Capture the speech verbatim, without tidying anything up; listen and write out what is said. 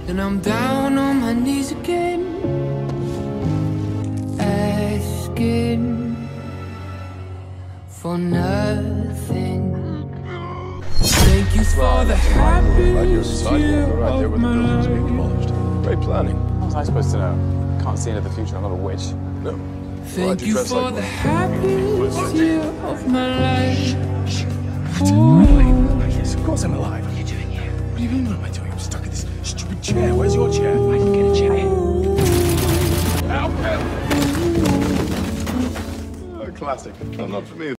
and I'm down on my knees again, asking for nothing. Thank you for the happiest year of my life. Great planning. How was I supposed to know? Can't see into the future. I'm not a witch. No. Thank you for the happiest year of my life. Ooh. Of course I'm alive. What are you doing here? What do you mean, what am I doing? I'm stuck in this stupid chair. Where's your chair? I can get a chair. Help! Help! Oh, classic. Well, not for me.